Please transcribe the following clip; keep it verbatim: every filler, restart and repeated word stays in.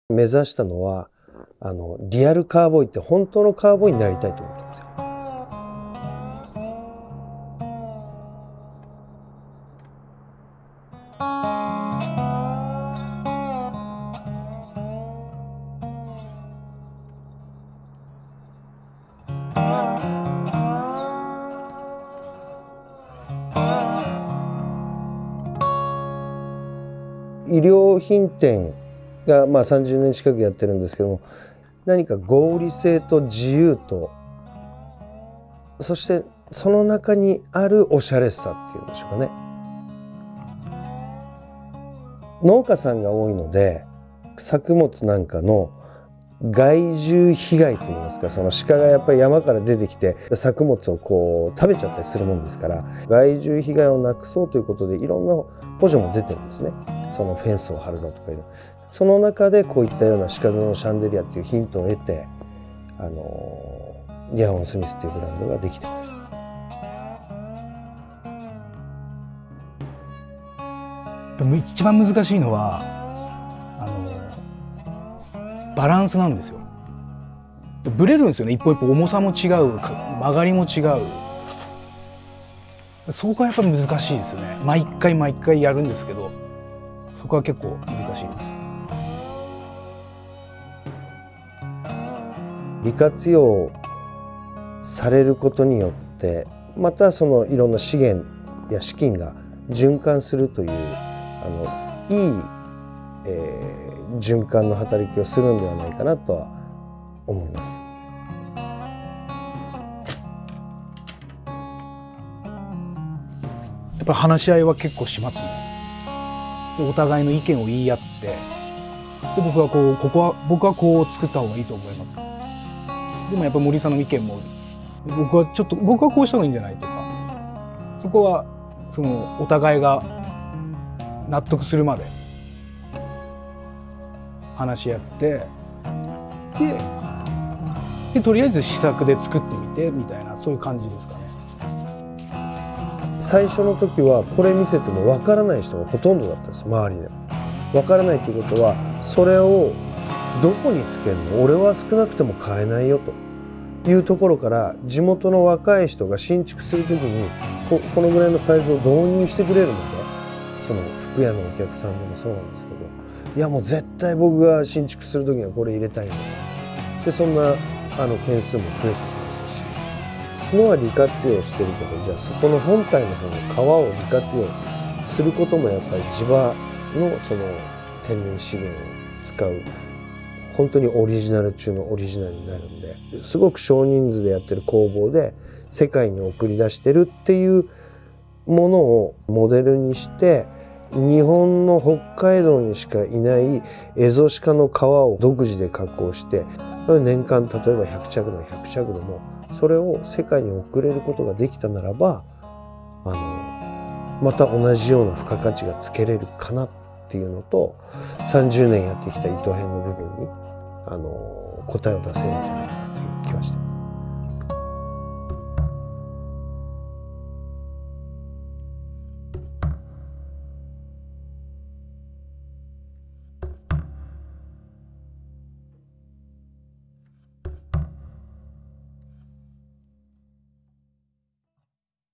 目指したのはあのリアルカーボーイって本当のカーボーイになりたいと思ったんですよ。衣料品店がまあさんじゅうねん近くやってるんですけども、何か合理性と自由と、そしてその中にあるおしゃれさっていうんでしょうかね。農家さんが多いので、作物なんかの害獣被害といいますか、その鹿がやっぱり山から出てきて作物をこう食べちゃったりするもんですから、害獣被害をなくそうということでいろんな補助も出てるんですね。そのフェンスを張るのとかいうの、その中でこういったような鹿角のシャンデリアっていうヒントを得て、あのリアオン・スミスっていうブランドができてます。 一番難しいのはあのバランスなんですよ。ブレるんですよね。一歩一歩重さも違う、曲がりも違う。そこがやっぱり難しいですよね。毎回毎回やるんですけど、そこは結構難しいです。 利活用されることによって、またそのいろんな資源や資金が循環するというあのいい、えー、循環の働きをするんではないかなとは思います。 やっぱ話し合いは結構しますね。でお互いの意見を言い合って、で僕はこうここは僕はこう作った方がいいと思います。でもやっぱ森さんの意見も僕はちょっと僕はこうした方がいいんじゃないとか、そこはそのお互いが納得するまで話し合って、ででとりあえず試作で作ってみてみたいな、そういう感じですかね。 最初の時はこれ見せてもわからない人がほとんどだったんです。周りでわからないということは、それをどこにつけるの、俺は少なくても買えないよというところから、地元の若い人が新築する時に こ, このぐらいのサイズを導入してくれるので、その服屋のお客さんでもそうなんですけど、いやもう絶対僕が新築する時にはこれ入れたいんだで、そんなあの件数も増えてきましたし、角は利活用してるけど、じゃあそこの本体の方の皮を利活用することもやっぱり地場のその天然資源を使う本当にオリジナル中のオリジナルになるんで、すごく少人数でやってる工房で世界に送り出してるっていうものをモデルにして、日本の北海道にしかいないエゾシカの皮を独自で加工して、年間例えばひゃく着でもひゃく着でもそれを世界に送れることができたならば、あのまた同じような付加価値がつけれるかなっていうのと、さんじゅうねんやってきた糸編の部分にあの答えを出せるんじゃないかなという気はしてます。